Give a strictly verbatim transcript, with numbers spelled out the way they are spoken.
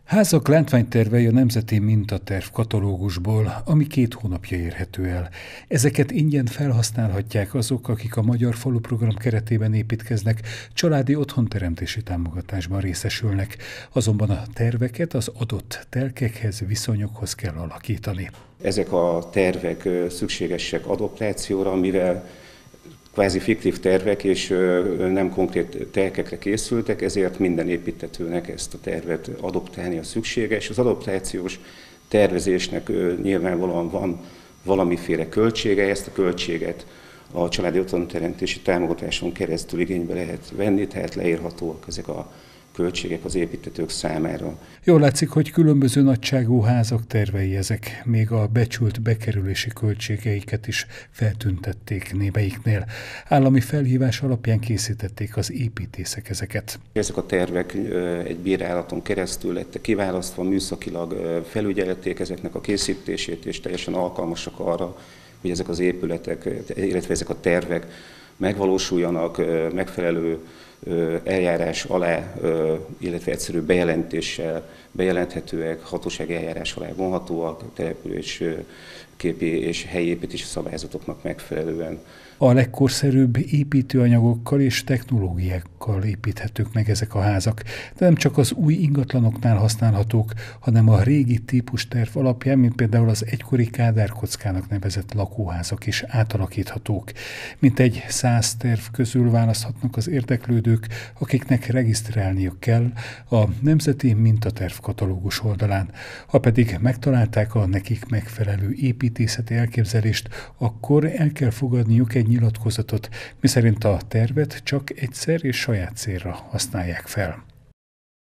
Házak látványtervei a Nemzeti Mintaterv katalógusból, ami két hónapja érhető el. Ezeket ingyen felhasználhatják azok, akik a Magyar Faluprogram keretében építkeznek, családi otthonteremtési támogatásban részesülnek. Azonban a terveket az adott telkekhez, viszonyokhoz kell alakítani. Ezek a tervek szükségesek adoptációra, mivel kvázi fiktív tervek és nem konkrét telkekre készültek, ezért minden építtetőnek ezt a tervet adoptálnia szükséges. Az adoptációs tervezésnek nyilvánvalóan van valamiféle költsége, ezt a költséget a családi otthonteremtési támogatáson keresztül igénybe lehet venni, tehát leírhatóak ezek a költségek az építtetők számára. Jól látszik, hogy különböző nagyságú házak tervei ezek, még a becsült bekerülési költségeiket is feltüntették némelyiknél. Állami felhívás alapján készítették az építészek ezeket. Ezek a tervek egy bírálaton keresztül lettek kiválasztva, műszakilag felügyelték ezeknek a készítését, és teljesen alkalmasak arra, hogy ezek az épületek, illetve ezek a tervek megvalósuljanak megfelelő eljárás alá, illetve egyszerű bejelentéssel bejelenthetőek, hatósági eljárás alá vonhatóak, településképi és helyi építési szabályzatoknak megfelelően. A legkorszerűbb építőanyagokkal és technológiákkal építhetők meg ezek a házak, de nem csak az új ingatlanoknál használhatók, hanem a régi típusterv alapján, mint például az egykori kádárkockának nevezett lakóházak is átalakíthatók. Mintegy száz terv közül választhatnak az érdeklődők, akiknek regisztrálniuk kell a Nemzeti Mintaterv katalógus oldalán. Ha pedig megtalálták a nekik megfelelő építészeti elképzelést, akkor el kell fogadniuk egy nyilatkozatot, miszerint a tervet csak egyszer és saját célra használják fel.